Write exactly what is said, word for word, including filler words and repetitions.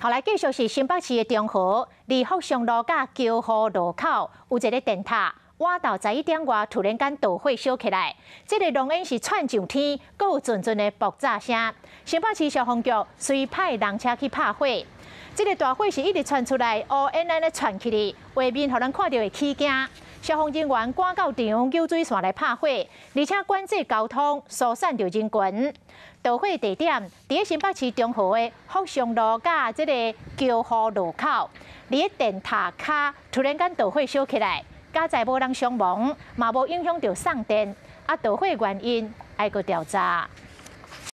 后来继续是新北市的中和，离福祥路甲桥河路口有一个电塔，晚到十一点外突然间导火烧起来，这个浓烟是窜上天，阁有阵阵的爆炸声。新北市消防局随派人车去拍火，这个大火是一直传出来，乌烟安尼窜起哩，画面互人看到会起惊。消防人员赶到场救水线来拍火，而且管制交通，疏散着人群。导火地点伫新北市中和的福祥路甲这个桥河路口，伫电塔骹突然间导火烧起来，加在无人伤亡，嘛无影响到送电。啊，导火原因还阁调查。